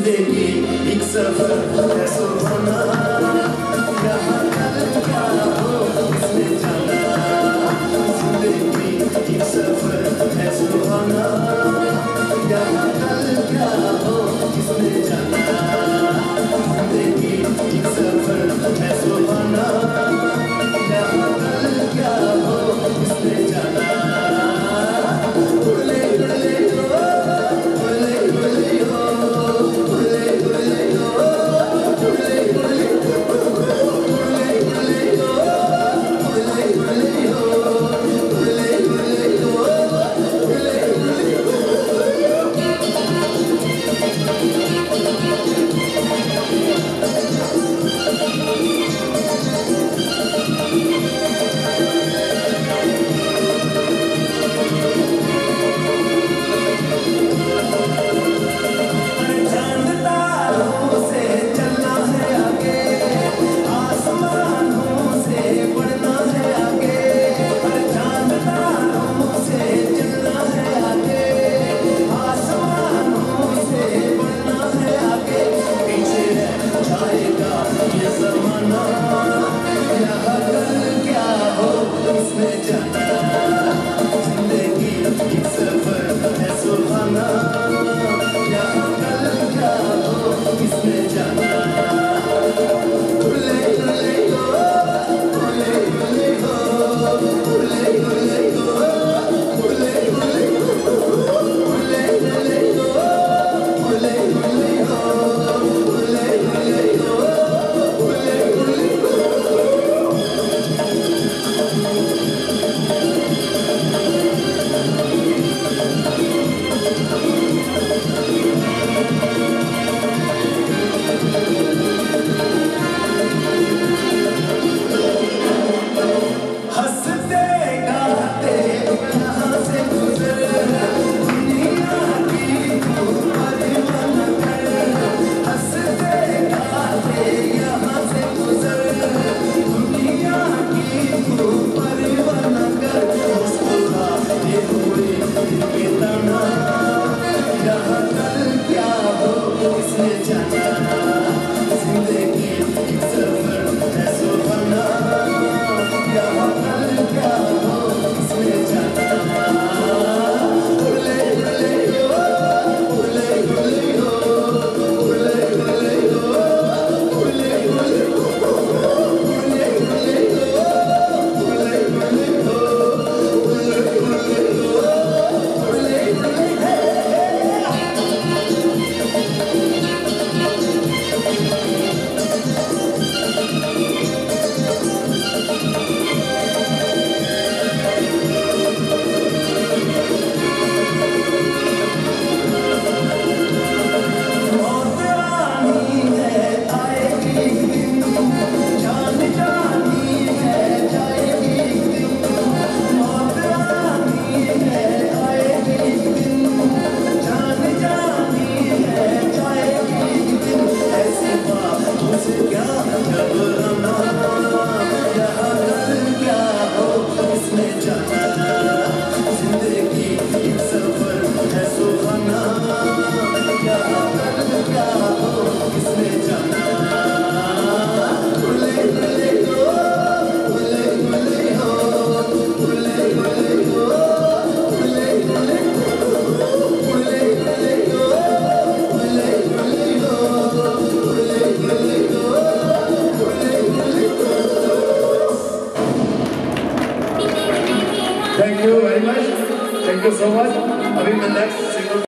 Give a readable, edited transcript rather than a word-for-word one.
जिंदगी एक सफर है सुहाना, यहाँ कल क्या हो किसने जाना। जिंदगी एक सफर है सुहाना, यहाँ कल क्या हो किसने जाना। जिंदगी एक सफर है सुहाना, यहाँ कल क्या हो किसने जाना। Thank you very much. Thank you so much. अभी मैं next single